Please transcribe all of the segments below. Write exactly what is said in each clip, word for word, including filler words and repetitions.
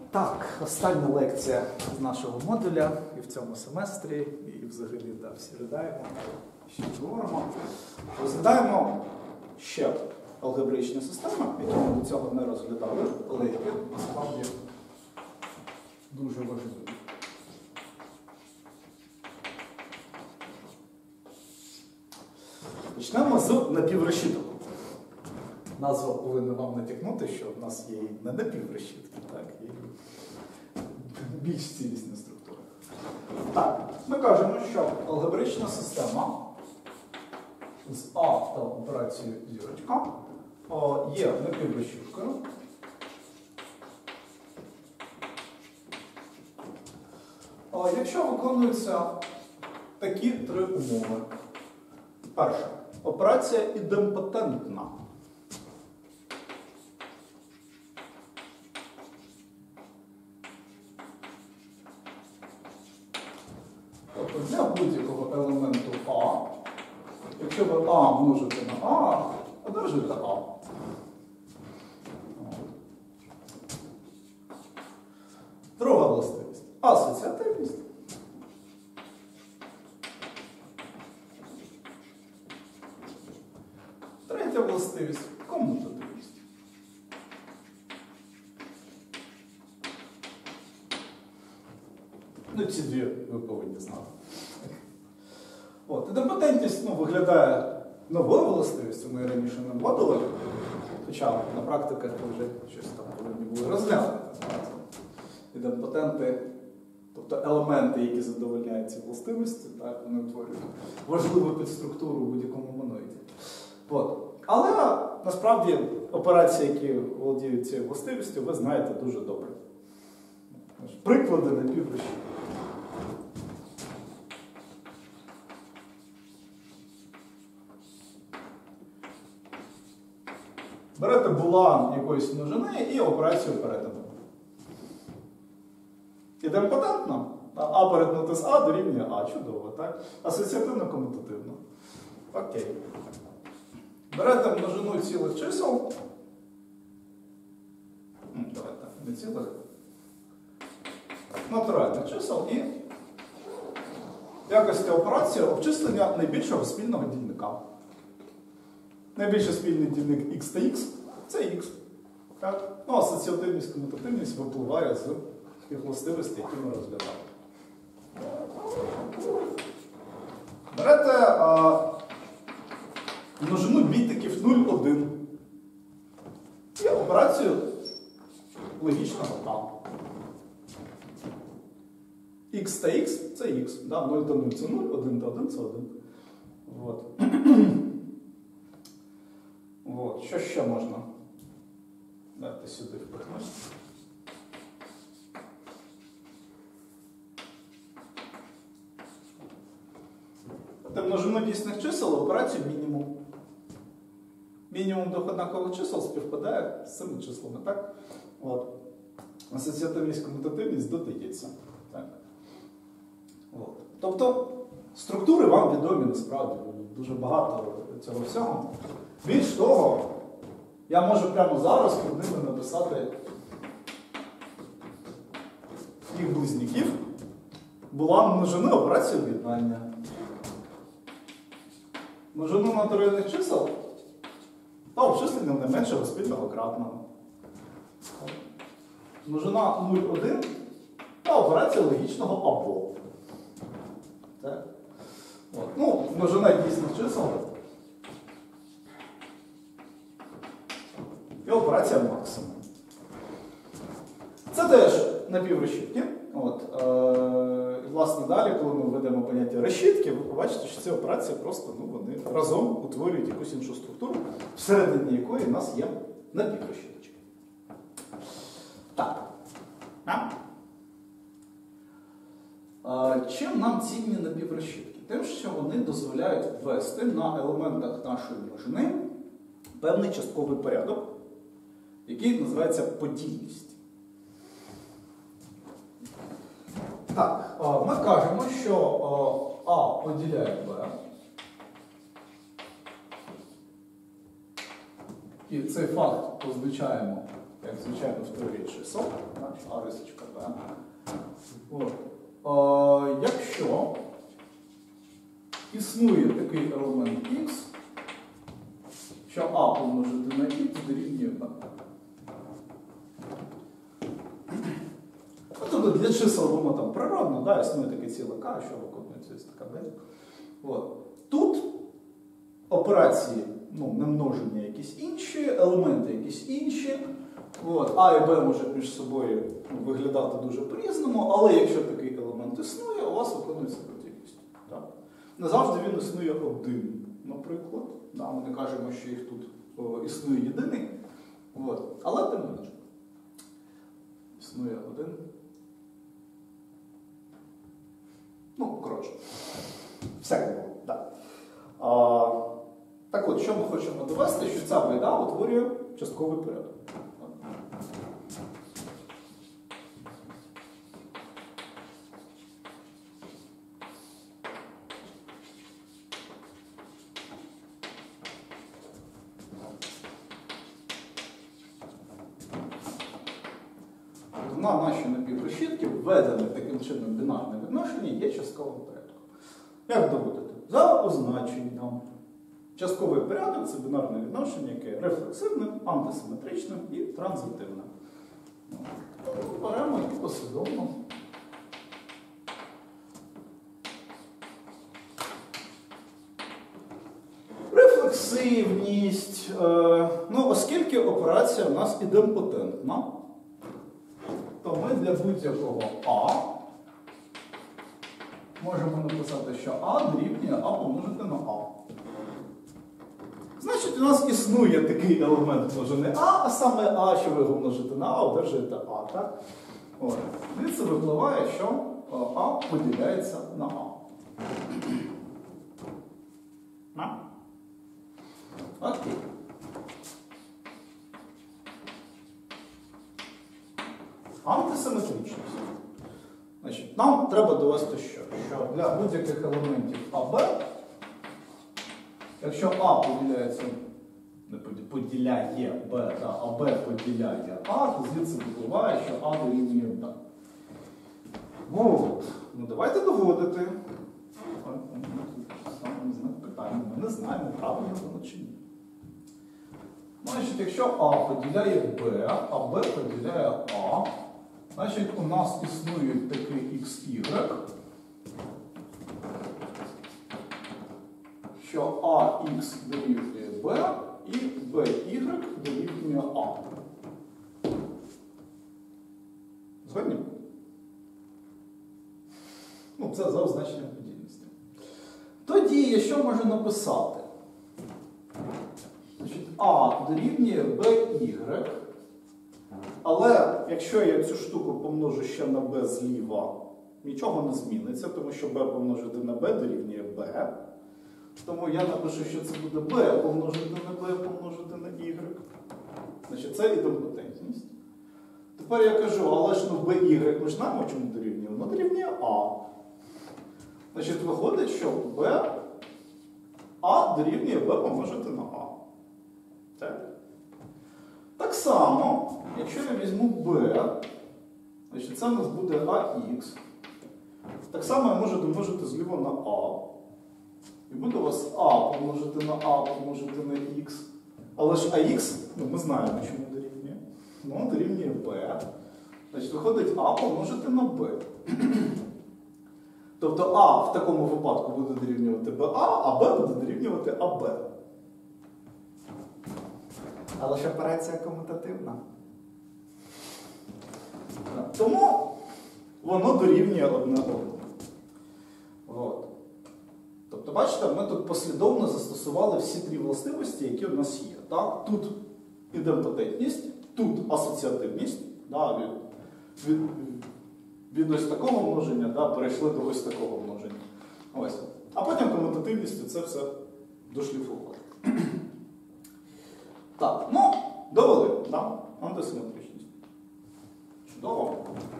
Так, остання лекція з нашого модуля і в цьому семестрі, і взагалі да, всі ридаємо, ще говоримо. Розглядаємо ще алгебраїчні системи, які ми до цього не розглядали, але які насправді дуже важливі. Почнемо з напіврешіток. Назва повинна вам натякнути, що в нас є не напіврешітки, так, є більш цілісні структури. Так, ми кажемо, що алгебраїчна система з А та операцією зірочка є напіврешіткою. Якщо виконуються такі три умови. Перша. Операція ідемпотентна. Тобто для будь-якого елементу А, якщо ви А множите на А, одержуєте А. Друга властивість. Асоціативність. Третя властивість – комутативність. Ну, ці дві ви повинні знати. От, ідемпотентність ну, виглядає новою властивістю, ми раніше не вводили, хоча на практиках ви вже щось там повинні були розглянути. Ідемпотенти, тобто елементи, які задовольняють ці властивості, так, вони утворюють важливу підструктуру в будь-якому моноїді. От. Але насправді операції, які володіють цією властивістю, ви знаєте дуже добре. Приклади напіврешіток. Берете булан якоїсь множини і операцію перетину. Ідемпотентно. А перетнути з А дорівнює А. Чудово, так? Асоціативно-комутативно. Окей. Берете множину цілих чисел. Давайте, не цілих. Натуральних чисел і в якості операції обчислення найбільшого спільного дільника. Найбільший спільний дільник х та х – це х. Так? Ну, асоціативність, комутативність випливає з тих властивостей, які ми розглядали. Берете а, множину бітиків нуль, один і операцію логічного та. Х та х – це х. Да? нуль та нуль – це нуль, один та один – це один. От. От. Що ще можна? Давайте сюди впихнути. Множину дійсних чисел операцію мінімум. Мінімум двох однакових чисел співпадає з цими числами, так? От. Асоціативність, комутативність додається. Так. От. Тобто, структури вам відомі насправді, дуже багато цього всього. Більш того, я можу прямо зараз під ними написати їх близнюків. Була множина операції об'єднання. Множину натуральних чисел та обчислення найменшого спільного кратного. Множина нуль, один та операція логічного або. Так? От. Ну, множина дійсних чисел і операція максимум. Це теж напіврешітки. От. Е, і, власне, далі, коли ми введемо поняття решітки, ви побачите, що ці операції просто ну, вони разом утворюють якусь іншу структуру, всередині якої в нас є напіврешіточки. Так. А? Е, чим нам цінні напіврешітки? Тим, що вони дозволяють ввести на елементах нашої множини певний частковий порядок, який називається подільність. Так, ми кажемо, що А поділяє Б. І цей факт позначаємо як звичайно в теорії чисел, а рисочка Б. От. А, якщо існує такий елемент Х, що А помножити на Х дорівнює Б. Тобто для чисел воно там природно, да, існує таке ціле К, що виконується ось така Б. От. Тут операції, ну, не множення якісь інші, елементи якісь інші. От. А і Б можуть між собою виглядати дуже по-різному, але якщо такий елемент існує, у вас виконується подібність. Не завжди він існує один, наприклад. Да, ми не кажемо, що їх тут о, існує єдиний. От. Але тим не менше. Існує один. Ну, коротше. Всяке було. Да. А, так от, що ми хочемо довести, що ця байда утворює частковий порядок. На наші напіврешітки введене таким чином бінарне відношення є частковим порядком. Як доводити? За означенням. Частковий порядок – це бінарне відношення, яке є рефлексивним, антисиметричним і транзитивним. Беремо і послідовно. Рефлексивність. Е, ну, оскільки операція у нас ідемпотентна, то ми для будь-якого А можемо написати, що А дорівнює А помножити на А. Значить, у нас існує такий елемент множини А, а саме А, що ви його множите на А, одержуєте А, так? От. Звідси випливає, що А поділяється на А. На? Окей. Антисиметричність. Значить, нам треба довести що? Що для будь-яких елементів АБ, якщо А поділяється, не поділяє Б, а Б поділяє А, то звідси випливає, що А дорівнює Б. От. Ну давайте доводити. Питання, ми не знаємо, правильно воно чи ні. Значить, якщо А поділяє Б, а Б поділяє А, значить, у нас існує такий ікс ігрек, що АХ дорівнює Б і БY дорівнює А. Згодні? Ну, це за означенням подільності. Тоді я що можу написати? Значить, А дорівнює БY. Але якщо я цю штуку помножу ще на b зліва, нічого не зміниться, тому що b помножити на b дорівнює b. Тому я напишу, що це буде b помножити на b помножити на y. Значить, це ідемпотентність. Тепер я кажу, але ж ну by ми ж знаємо, чому дорівнює? Воно дорівнює a. Значить, виходить, що b, a дорівнює b помножити на a. Так? Так само, якщо я візьму b, значить це у нас буде ах. Так само я можу домножити зліва на a. І буде у вас a помножити на a помножити на x. Але ж ах, ну, ми знаємо, чому дорівнює. Воно дорівнює b. Значить, виходить a помножити на b. Тобто а в такому випадку буде дорівнювати ba, а b буде дорівнювати ab. Але ж операція комутативна. Тому воно дорівнює одне одному. От. Тобто, бачите, ми тут послідовно застосували всі три властивості, які у нас є. Так? Тут ідемпотентність, тут асоціативність, да, від, від, від ось такого множення, да, перейшли до ось такого множення. Ось. А потім комутативністю це все дошліфували. Так, ну, довели, да? Антисиметричність. Чудово.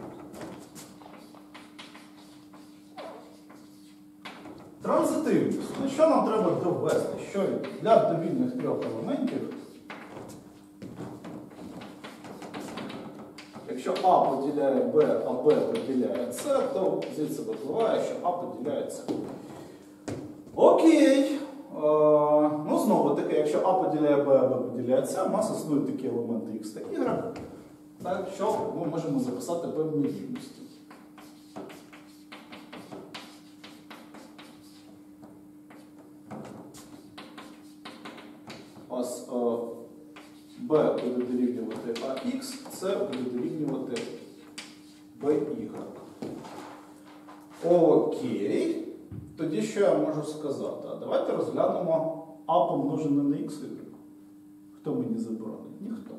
Транзитивність. Ну, що нам треба довести? Що для довільних трьох елементів якщо А поділяє Б, а Б поділяє С, то звідси випливає, що А поділяє С. Окей. Е, ну, знову таки, якщо А поділяє Б, а Б поділяє С, у нас існують такі елементи X та Y, так, що ми можемо записати певні рівності. Ось е, B буде дорівнювати АХ, С буде дорівнювати БY. Окей. Тоді що я можу сказати? Давайте розглянемо А помножене на X. Хто мені заборонить? Ніхто.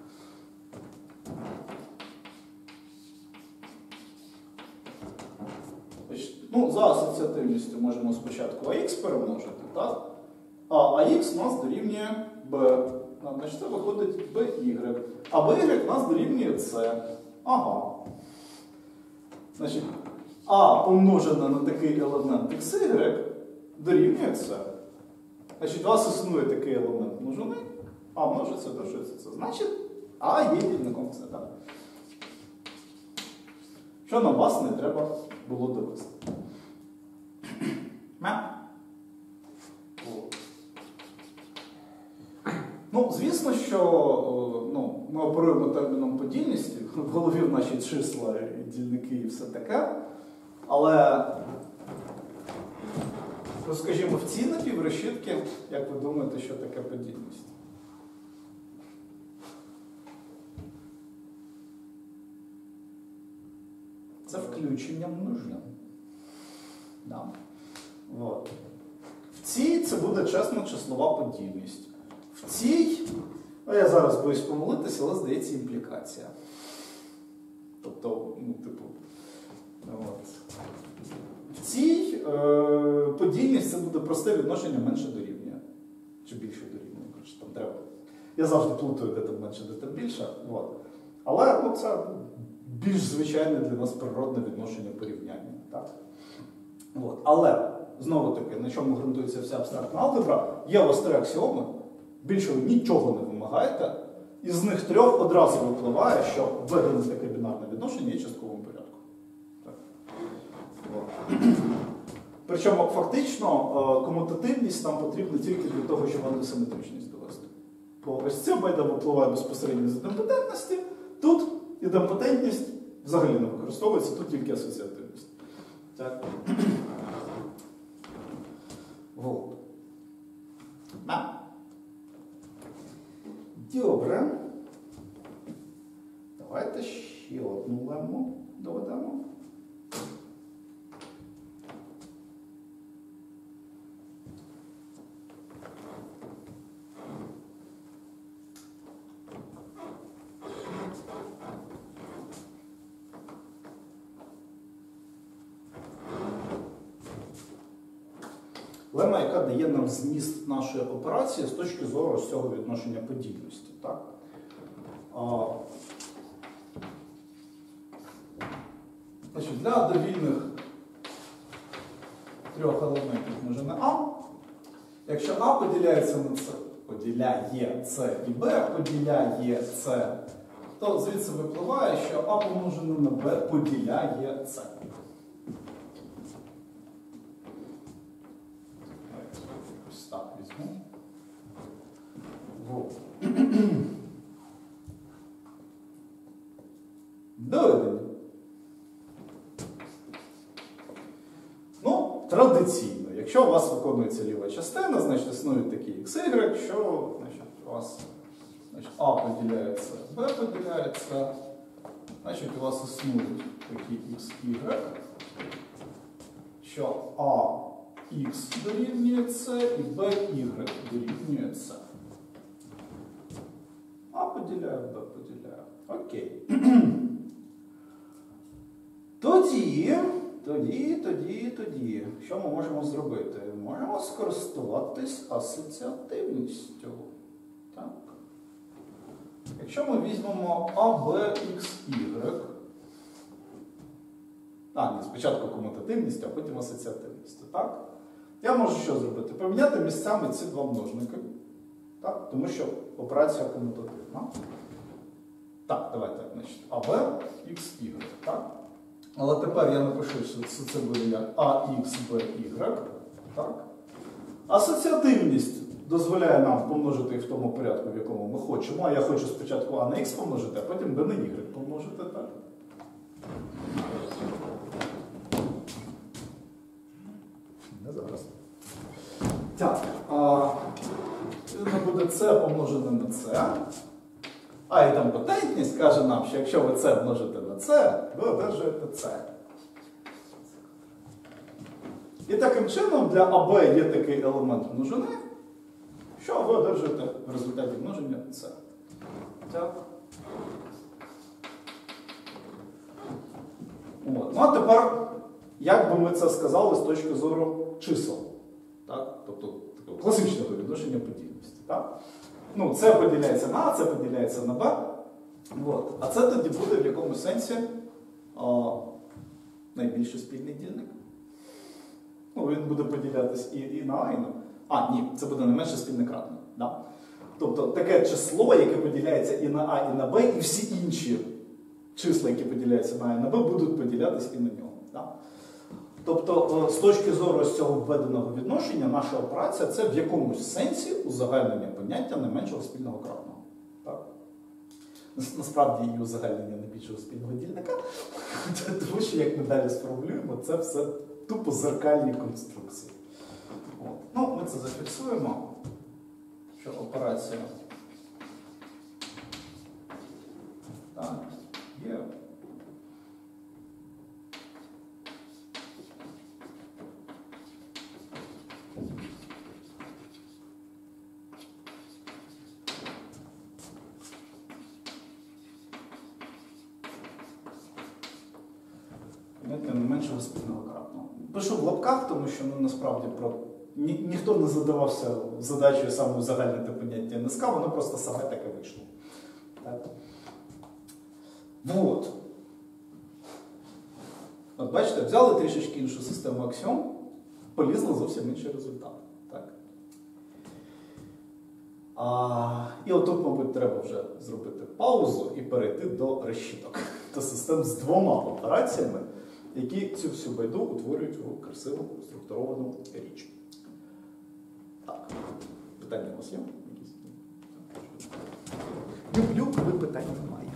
Ну, за асоціативністю можемо спочатку АХ перемножити, так? А АХ у нас дорівнює B. Значить, це виходить BY. А BY у нас дорівнює C. Ага. Значить, А помножене на такий елемент XY дорівнює C. Значить, у вас існує такий елемент множини, А множиться, дорожиться це. Значить, А є дільником С. Так? Що на вас не треба було довести. Ну, звісно, що ну, ми оперуємо терміном подільності, в голові в наші числа, і дільники і все таке. Але, ну, скажімо, в цій напіврешітки, як ви думаєте, що таке подільність? Це включення множин. Да. Вот. В цій це буде чесна числова подільність. В цій, ну, я зараз боюсь помилитися, але здається імплікація. Тобто, ну, типу, от. В цій е, подільність це буде просте відношення менше дорівнює. Чи більше дорівнює. Коротше, там треба. Я завжди плутаю, де там менше, де там більше. От. Але ну, це більш звичайне для нас природне відношення порівняння. Так? От. Але, знову таки, на чому ґрунтується вся абстрактна алгебра, є у вас три аксіоми, більше ви нічого не вимагаєте, і з них трьох одразу випливає, що введене таке бінарне відношення є частковим порядком. Так. От. Причому фактично комутативність нам потрібна тільки для того, щоб антисиметричність довести. Бо ось це байда випливає безпосередньо з ідемпотентності, тут ідемпотентність взагалі не використовується, тут тільки асоціативність. Так. Вот. Добре. Давайте ще одну лему доведемо. Лема, яка дає нам зміст нашої операції з точки зору з цього відношення подільності. Так? А, значить, для довільних трьох елементів множини А, якщо А поділяється на С, поділяє С і Б поділяє С, то звідси випливає, що А помножене на Б поділяє С. Так, візьму. Вот. Доведення. Ну, традиційно. Якщо у вас виконується ліва частина, значить існують такі xy, що значить, у вас значить, А поділяється, Б поділяється, значить у вас існують такі xy, що А Х дорівнює С і BY дорівнює С. А поділяє, Б поділяє. Окей. Тоді, тоді, тоді, тоді, що ми можемо зробити? Можемо скористуватись асоціативністю. Так. Якщо ми візьмемо А, Б, Х, Y, а, ні, спочатку комутативність, а потім асоціативність. Так? Я можу що зробити? Поміняти місцями ці два множники, так? Тому що операція комутативна. Так, давайте так, значить, А В, Х, Y, так? Але тепер я напишу, що це буде як А Х, Б, Y, так? Асоціативність дозволяє нам помножити їх в тому порядку, в якому ми хочемо. А я хочу спочатку А на Х помножити, а потім Б на Y помножити, так? Не зараз. Так, а, це буде С помножене на С. А ідемпотентність каже нам, що якщо ви С множите на С, ви одержуєте С. І таким чином для А Б є такий елемент множини, що ви одержуєте в результаті множення С. Так. От. Ну а тепер, як би ми це сказали з точки зору чисел? Так? Тобто такого класичного відношення подільності. Так? Ну, С поділяється на А, С поділяється на Б. От. А це тоді буде в якомусь сенсі о, найбільший спільний дільник. Ну, він буде поділятись і, і на А, і на Б. А, ні, це буде найменше спільне кратне. Да? Тобто таке число, яке поділяється і на А, і на Б, і всі інші числа, які поділяються на А і на Б, будуть поділятись і на нього. Да? Тобто, з точки зору з цього введеного відношення, наша операція – це в якомусь сенсі узагальнення поняття найменшого спільного кратного. Так? Насправді її узагальнення найбільшого спільного дільника, тому що, як ми далі сформулюємо, це все тупо зеркальні конструкції. От. Ну, ми це зафіксуємо, що операція так, є. Найменшого спільного кратного. Пишу в лапках, тому що ну, насправді про... Ні, ніхто не задавався задачею саме узагальнити поняття ен ес ка, воно просто саме таке вийшло. Так. Вот. От бачите, взяли трішечки іншу систему аксіом, полізли зовсім інший результат. Так. А, і отут, мабуть, треба вже зробити паузу і перейти до решіток. До систем з двома операціями, які цю всю байду утворюють у красиву структуровану річ. Так. Питання у вас є? Люблю, коли питань немає.